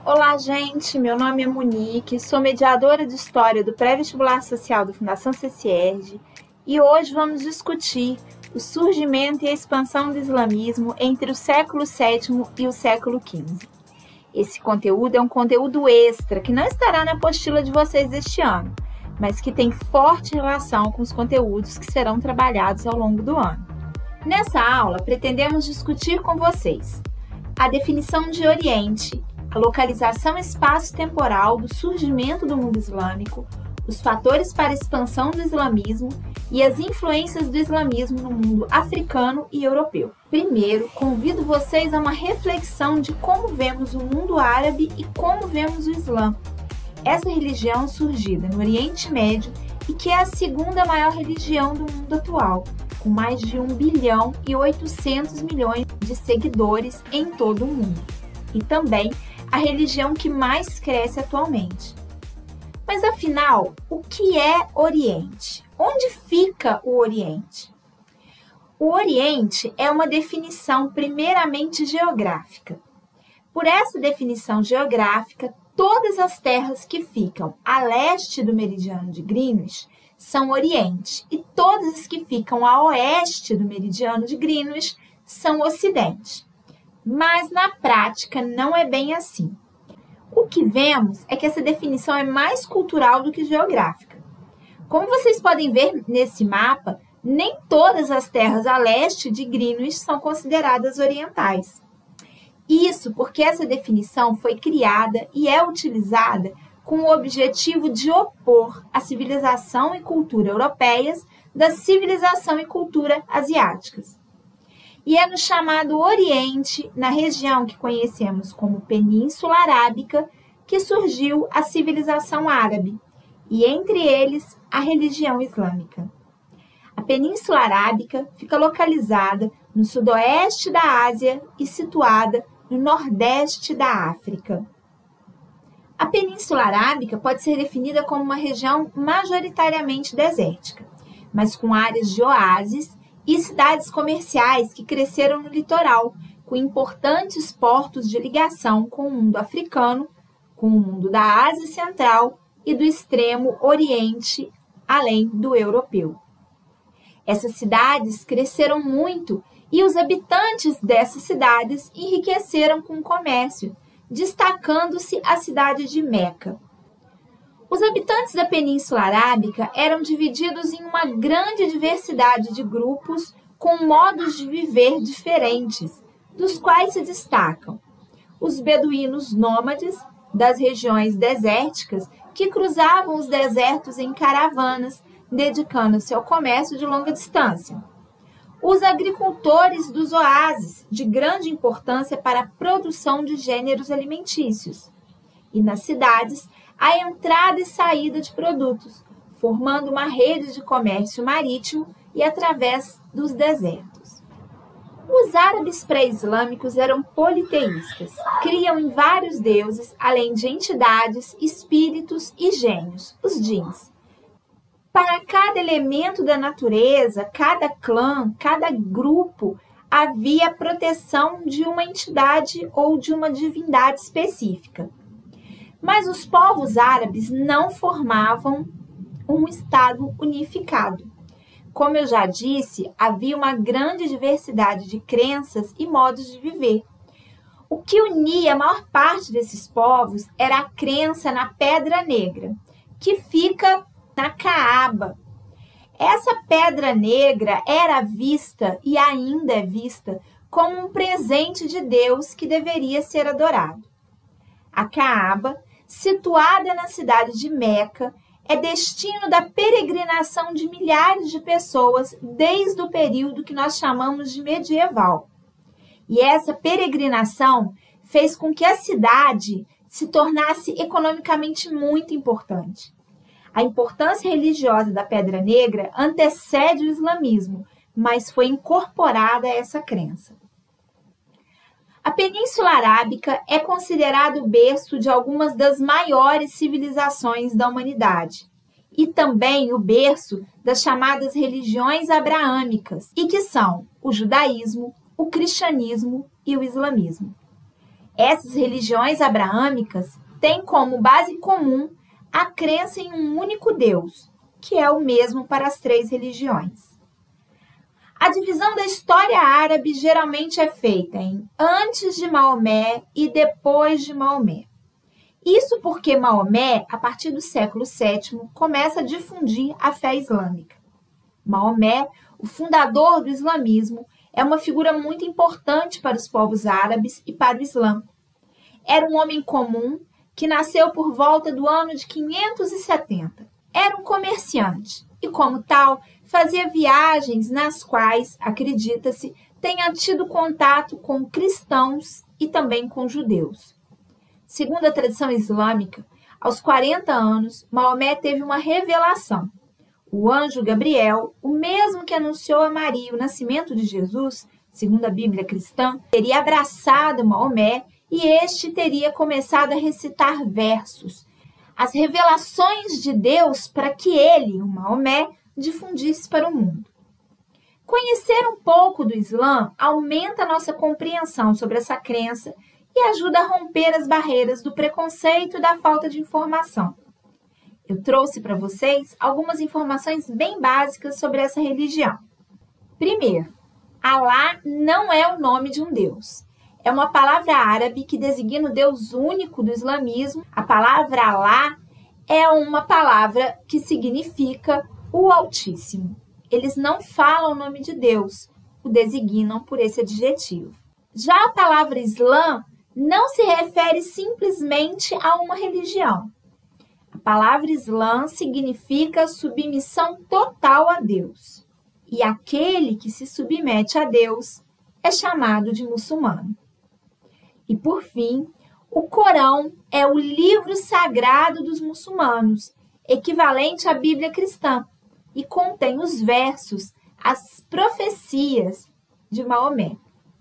Olá, gente! Meu nome é Monique, sou mediadora de História do Pré-Vestibular Social da Fundação CCERJ e hoje vamos discutir o surgimento e a expansão do islamismo entre o século VII e o século XV. Esse conteúdo é um conteúdo extra que não estará na apostila de vocês deste ano, mas que tem forte relação com os conteúdos que serão trabalhados ao longo do ano. Nessa aula, pretendemos discutir com vocês a definição de Oriente, a localização espaço-temporal do surgimento do mundo islâmico, os fatores para a expansão do islamismo e as influências do islamismo no mundo africano e europeu. Primeiro, convido vocês a uma reflexão de como vemos o mundo árabe e como vemos o Islã. Essa religião surgida no Oriente Médio e que é a segunda maior religião do mundo atual, com mais de 1 bilhão e 800 milhões de seguidores em todo o mundo. E também a religião que mais cresce atualmente. Mas afinal, o que é Oriente? Onde fica o Oriente? O Oriente é uma definição primeiramente geográfica. Por essa definição geográfica, todas as terras que ficam a leste do meridiano de Greenwich são Oriente e todas as que ficam a oeste do meridiano de Greenwich são Ocidente. Mas na prática não é bem assim. O que vemos é que essa definição é mais cultural do que geográfica. Como vocês podem ver nesse mapa, nem todas as terras a leste de Greenwich são consideradas orientais. Isso porque essa definição foi criada e é utilizada com o objetivo de opor a civilização e cultura europeias da civilização e cultura asiáticas. E é no chamado Oriente, na região que conhecemos como Península Arábica, que surgiu a civilização árabe, e entre eles a religião islâmica. A Península Arábica fica localizada no sudoeste da Ásia e situada no nordeste da África. A Península Arábica pode ser definida como uma região majoritariamente desértica, mas com áreas de oásis e cidades comerciais que cresceram no litoral, com importantes portos de ligação com o mundo africano, com o mundo da Ásia Central e do extremo Oriente, além do europeu. Essas cidades cresceram muito e os habitantes dessas cidades enriqueceram com o comércio, destacando-se a cidade de Meca. Os habitantes da Península Arábica eram divididos em uma grande diversidade de grupos com modos de viver diferentes, dos quais se destacam os beduínos nômades das regiões desérticas que cruzavam os desertos em caravanas, dedicando-se ao comércio de longa distância. Os agricultores dos oásis, de grande importância para a produção de gêneros alimentícios. E nas cidades, a entrada e saída de produtos, formando uma rede de comércio marítimo e através dos desertos. Os árabes pré-islâmicos eram politeístas, criam em vários deuses, além de entidades, espíritos e gênios, os djinns. Para cada elemento da natureza, cada clã, cada grupo, havia a proteção de uma entidade ou de uma divindade específica. Mas os povos árabes não formavam um Estado unificado. Como eu já disse, havia uma grande diversidade de crenças e modos de viver. O que unia a maior parte desses povos era a crença na Pedra Negra, que fica na Caaba. Essa Pedra Negra era vista e ainda é vista como um presente de Deus que deveria ser adorado. A Caaba, situada na cidade de Meca, é destino da peregrinação de milhares de pessoas desde o período que nós chamamos de medieval. E essa peregrinação fez com que a cidade se tornasse economicamente muito importante. A importância religiosa da Pedra Negra antecede o islamismo, mas foi incorporada a essa crença. A Península Arábica é considerado o berço de algumas das maiores civilizações da humanidade e também o berço das chamadas religiões abraâmicas, e que são o judaísmo, o cristianismo e o islamismo. Essas religiões abraâmicas têm como base comum a crença em um único Deus, que é o mesmo para as três religiões. A divisão da história árabe geralmente é feita em antes de Maomé e depois de Maomé. Isso porque Maomé, a partir do século VII, começa a difundir a fé islâmica. Maomé, o fundador do islamismo, é uma figura muito importante para os povos árabes e para o Islã. Era um homem comum que nasceu por volta do ano de 570. Era um comerciante e, como tal, fazia viagens nas quais, acredita-se, tenha tido contato com cristãos e também com judeus. Segundo a tradição islâmica, aos 40 anos, Maomé teve uma revelação. O anjo Gabriel, o mesmo que anunciou a Maria o nascimento de Jesus, segundo a Bíblia cristã, teria abraçado Maomé e este teria começado a recitar versos, as revelações de Deus para que ele, o Maomé, difundisse para o mundo. Conhecer um pouco do Islã aumenta a nossa compreensão sobre essa crença e ajuda a romper as barreiras do preconceito e da falta de informação. Eu trouxe para vocês algumas informações bem básicas sobre essa religião. Primeiro, Alá não é o nome de um deus. É uma palavra árabe que designa o Deus único do islamismo. A palavra Alá é uma palavra que significa o Altíssimo. Eles não falam o nome de Deus, o designam por esse adjetivo. Já a palavra Islã não se refere simplesmente a uma religião. A palavra Islã significa submissão total a Deus. E aquele que se submete a Deus é chamado de muçulmano. E, por fim, o Corão é o livro sagrado dos muçulmanos, equivalente à Bíblia cristã, e contém os versos, as profecias de Maomé.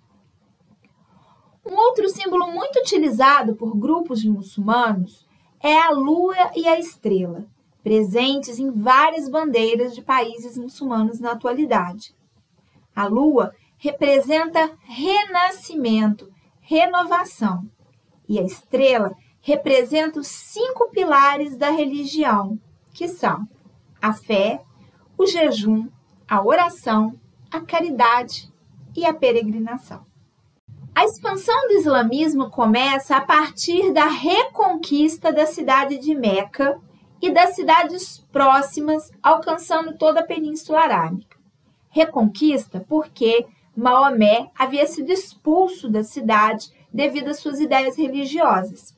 Um outro símbolo muito utilizado por grupos de muçulmanos é a lua e a estrela, presentes em várias bandeiras de países muçulmanos na atualidade. A lua representa renascimento, renovação, e a estrela representa os 5 pilares da religião, que são a fé, o jejum, a oração, a caridade e a peregrinação. A expansão do islamismo começa a partir da reconquista da cidade de Meca e das cidades próximas, alcançando toda a Península Arábica. Reconquista porque Maomé havia sido expulso da cidade devido às suas ideias religiosas.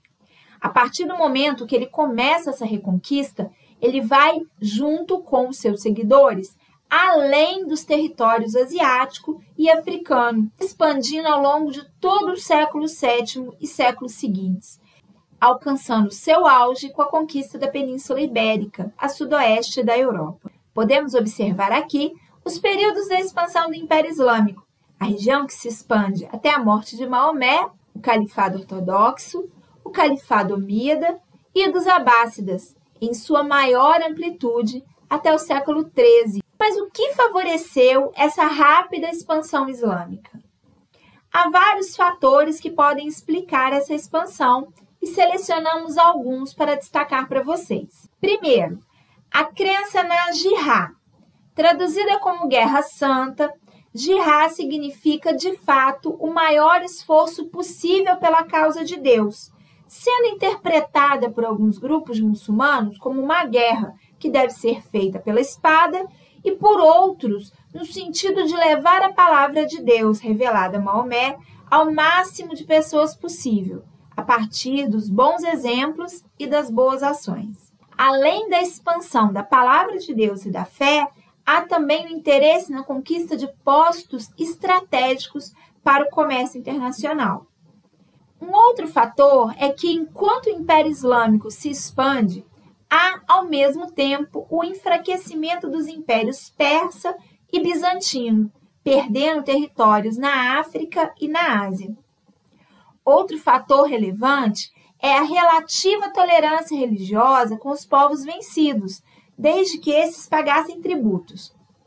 A partir do momento que ele começa essa reconquista, ele vai, junto com os seus seguidores, além dos territórios asiático e africano, expandindo ao longo de todo o século VII e séculos seguintes, alcançando seu auge com a conquista da Península Ibérica, a sudoeste da Europa. Podemos observar aqui os períodos da expansão do Império Islâmico, a região que se expande até a morte de Maomé, o Califado Ortodoxo, o Califado Omíada e dos Abássidas, em sua maior amplitude até o século XIII. Mas o que favoreceu essa rápida expansão islâmica? Há vários fatores que podem explicar essa expansão e selecionamos alguns para destacar para vocês. Primeiro, a crença na Jihad. Traduzida como Guerra Santa, Jihad significa, de fato, o maior esforço possível pela causa de Deus, sendo interpretada por alguns grupos de muçulmanos como uma guerra que deve ser feita pela espada e por outros no sentido de levar a palavra de Deus revelada a Maomé ao máximo de pessoas possível, a partir dos bons exemplos e das boas ações. Além da expansão da palavra de Deus e da fé, há também o interesse na conquista de postos estratégicos para o comércio internacional. Um outro fator é que, enquanto o Império Islâmico se expande, há, ao mesmo tempo, o enfraquecimento dos impérios persa e bizantino, perdendo territórios na África e na Ásia. Outro fator relevante é a relativa tolerância religiosa com os povos vencidos, desde que esses pagassem tributos.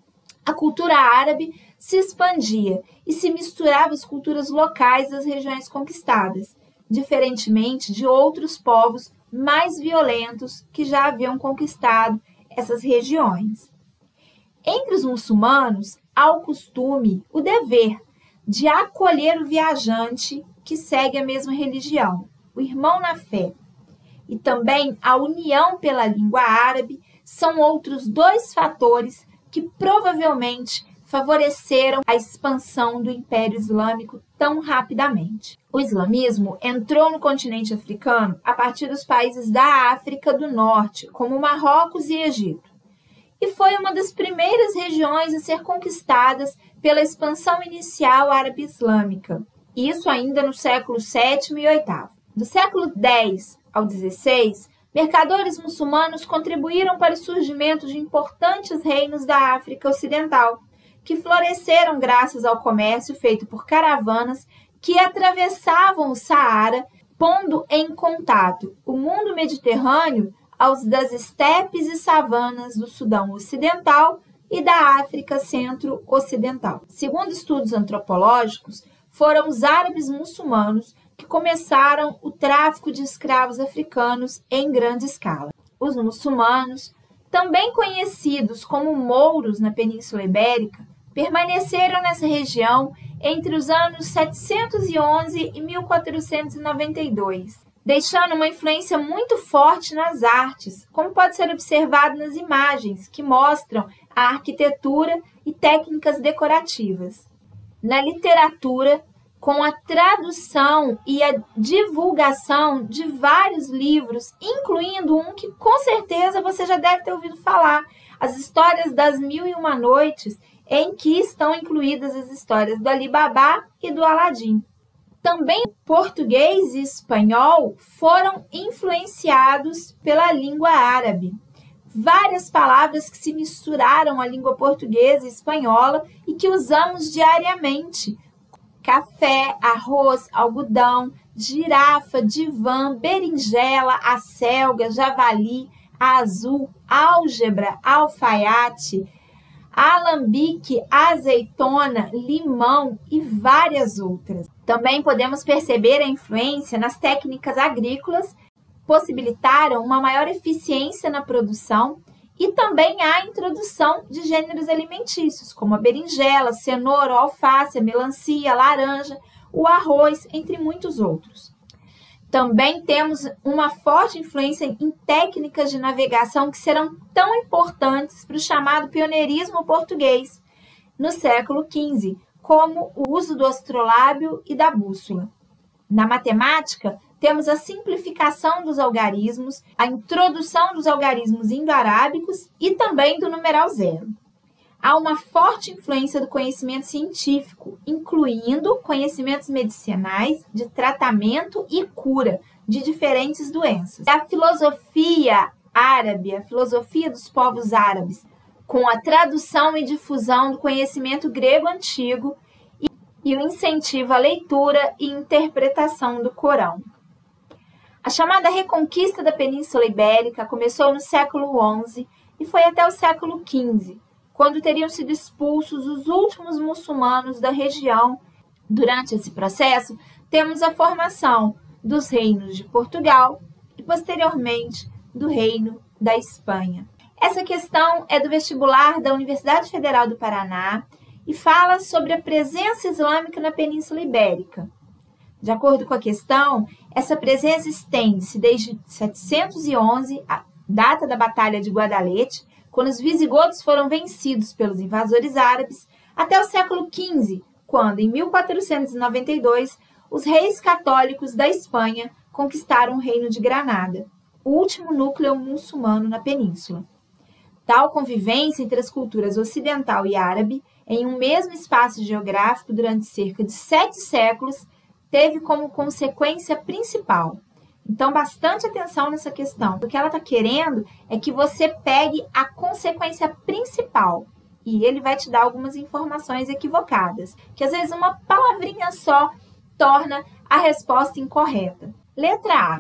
A cultura árabe se expandia e se misturava às culturas locais das regiões conquistadas, diferentemente de outros povos mais violentos que já haviam conquistado essas regiões. Entre os muçulmanos, há o costume, o dever, de acolher o viajante que segue a mesma religião, o irmão na fé. E também a união pela língua árabe são outros dois fatores que provavelmente favoreceram a expansão do Império Islâmico tão rapidamente. O islamismo entrou no continente africano a partir dos países da África do Norte, como Marrocos e Egito, e foi uma das primeiras regiões a ser conquistadas pela expansão inicial árabe-islâmica, isso ainda no século VII e VIII. Do século X ao XVI, mercadores muçulmanos contribuíram para o surgimento de importantes reinos da África Ocidental, que floresceram graças ao comércio feito por caravanas que atravessavam o Saara, pondo em contato o mundo mediterrâneo aos das estepes e savanas do Sudão Ocidental e da África Centro-Ocidental. Segundo estudos antropológicos, foram os árabes muçulmanos que começaram o tráfico de escravos africanos em grande escala. Os muçulmanos, também conhecidos como mouros na Península Ibérica, permaneceram nessa região entre os anos 711 e 1492, deixando uma influência muito forte nas artes, como pode ser observado nas imagens que mostram a arquitetura e técnicas decorativas. Na literatura, com a tradução e a divulgação de vários livros, incluindo um que com certeza você já deve ter ouvido falar, As Histórias das Mil e Uma Noites, em que estão incluídas as histórias do Ali Babá e do Aladim. Também português e espanhol foram influenciados pela língua árabe. Várias palavras que se misturaram à língua portuguesa e espanhola e que usamos diariamente: café, arroz, algodão, girafa, divã, berinjela, acelga, javali, azul, álgebra, alfaiate, alambique, azeitona, limão e várias outras. Também podemos perceber a influência nas técnicas agrícolas, possibilitaram uma maior eficiência na produção e também a introdução de gêneros alimentícios, como a berinjela, cenoura, alface, a melancia, a laranja, o arroz, entre muitos outros. Também temos uma forte influência em técnicas de navegação que serão tão importantes para o chamado pioneirismo português no século XV, como o uso do astrolábio e da bússola. Na matemática, temos a simplificação dos algarismos, a introdução dos algarismos indo-arábicos e também do numeral zero. Há uma forte influência do conhecimento científico, incluindo conhecimentos medicinais, de tratamento e cura de diferentes doenças. A filosofia árabe, a filosofia dos povos árabes, com a tradução e difusão do conhecimento grego antigo e o incentivo à leitura e interpretação do Corão. A chamada Reconquista da Península Ibérica começou no século XI e foi até o século XV, quando teriam sido expulsos os últimos muçulmanos da região. Durante esse processo, temos a formação dos reinos de Portugal e, posteriormente, do Reino da Espanha. Essa questão é do vestibular da Universidade Federal do Paraná e fala sobre a presença islâmica na Península Ibérica. De acordo com a questão, essa presença estende-se desde 711, a data da Batalha de Guadalete, quando os visigodos foram vencidos pelos invasores árabes, até o século XV, quando, em 1492, os reis católicos da Espanha conquistaram o Reino de Granada, o último núcleo muçulmano na península. Tal convivência entre as culturas ocidental e árabe, em um mesmo espaço geográfico durante cerca de 7 séculos, teve como consequência principal. Então, bastante atenção nessa questão. O que ela está querendo é que você pegue a consequência principal. E ele vai te dar algumas informações equivocadas, que às vezes uma palavrinha só torna a resposta incorreta. Letra A.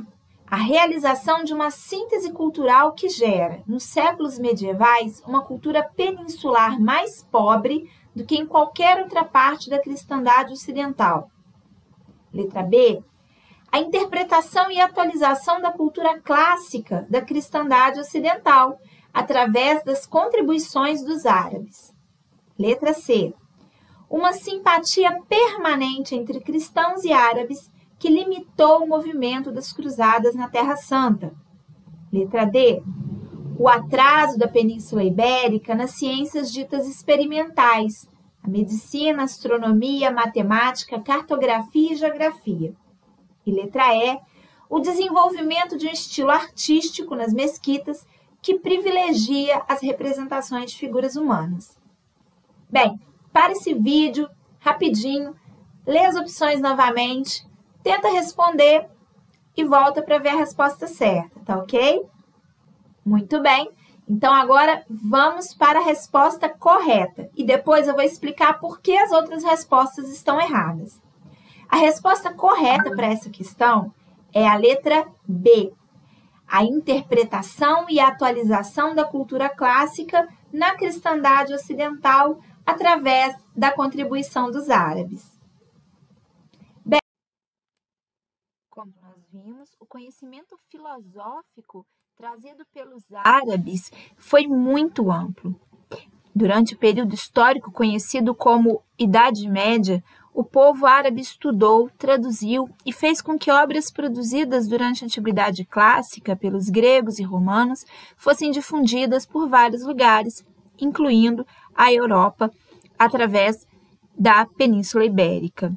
a realização de uma síntese cultural que gera, nos séculos medievais, uma cultura peninsular mais pobre do que em qualquer outra parte da cristandade ocidental. Letra B, a interpretação e atualização da cultura clássica da cristandade ocidental, através das contribuições dos árabes. Letra C, uma simpatia permanente entre cristãos e árabes que limitou o movimento das cruzadas na Terra Santa. Letra D, o atraso da Península Ibérica nas ciências ditas experimentais, a medicina, astronomia, matemática, cartografia e geografia. E letra E, o desenvolvimento de um estilo artístico nas mesquitas que privilegia as representações de figuras humanas. Bem, para esse vídeo, rapidinho, lê as opções novamente, tenta responder e volta para ver a resposta certa, tá ok? Muito bem, então agora vamos para a resposta correta e depois eu vou explicar por que as outras respostas estão erradas. A resposta correta para essa questão é a letra B, a interpretação e atualização da cultura clássica na cristandade ocidental através da contribuição dos árabes. Bem, como nós vimos, o conhecimento filosófico trazido pelos árabes foi muito amplo. Durante o período histórico conhecido como Idade Média, o povo árabe estudou, traduziu e fez com que obras produzidas durante a Antiguidade Clássica pelos gregos e romanos fossem difundidas por vários lugares, incluindo a Europa, através da Península Ibérica.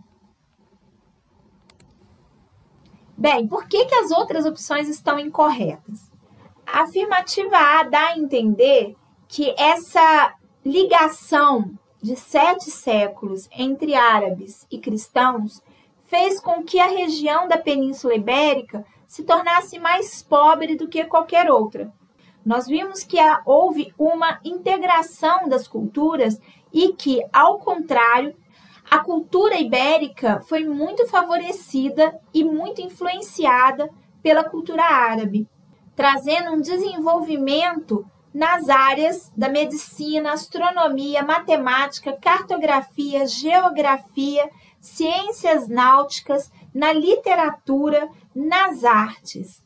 Bem, por que as outras opções estão incorretas? A afirmativa A dá a entender que essa ligação de 7 séculos entre árabes e cristãos fez com que a região da Península Ibérica se tornasse mais pobre do que qualquer outra. Nós vimos que houve uma integração das culturas e que, ao contrário, a cultura ibérica foi muito favorecida e muito influenciada pela cultura árabe, trazendo um desenvolvimento nas áreas da medicina, astronomia, matemática, cartografia, geografia, ciências náuticas, na literatura, nas artes.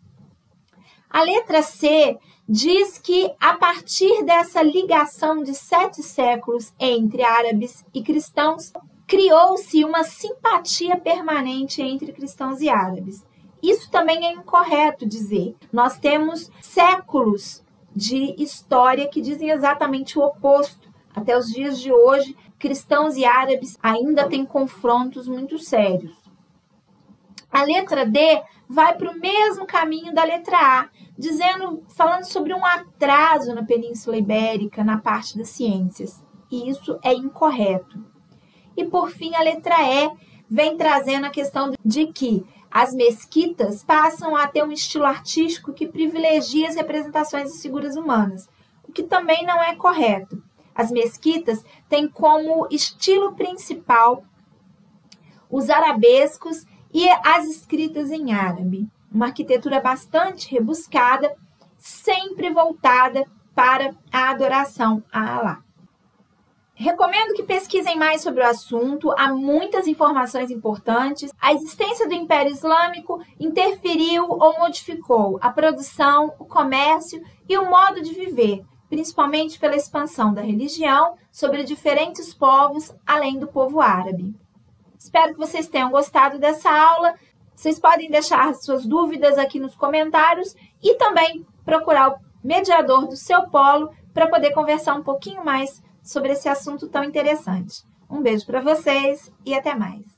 A letra C diz que, a partir dessa ligação de 7 séculos entre árabes e cristãos, criou-se uma simpatia permanente entre cristãos e árabes. Isso também é incorreto dizer. Nós temos séculos de história que dizem exatamente o oposto. Até os dias de hoje, cristãos e árabes ainda têm confrontos muito sérios. A letra D vai para o mesmo caminho da letra A, falando sobre um atraso na Península Ibérica, na parte das ciências. E isso é incorreto. E, por fim, a letra E vem trazendo a questão de que as mesquitas passam a ter um estilo artístico que privilegia as representações de figuras humanas, o que também não é correto. As mesquitas têm como estilo principal os arabescos e as escritas em árabe, uma arquitetura bastante rebuscada, sempre voltada para a adoração a Alá. Recomendo que pesquisem mais sobre o assunto, há muitas informações importantes. A existência do Império Islâmico interferiu ou modificou a produção, o comércio e o modo de viver, principalmente pela expansão da religião sobre diferentes povos, além do povo árabe. Espero que vocês tenham gostado dessa aula. Vocês podem deixar suas dúvidas aqui nos comentários e também procurar o mediador do seu polo para poder conversar um pouquinho mais sobre esse assunto tão interessante. Um beijo para vocês e até mais!